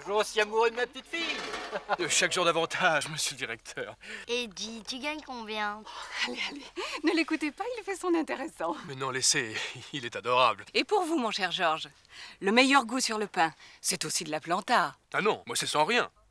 Toujours aussi amoureux de ma petite fille. Chaque jour davantage, monsieur le directeur. Et dis, tu gagnes combien? Allez, ne l'écoutez pas, il fait son intéressant. Mais non, laissez, il est adorable. Et pour vous, mon cher Georges, le meilleur goût sur le pain, c'est aussi de la planta. Ah non, moi c'est sans rien.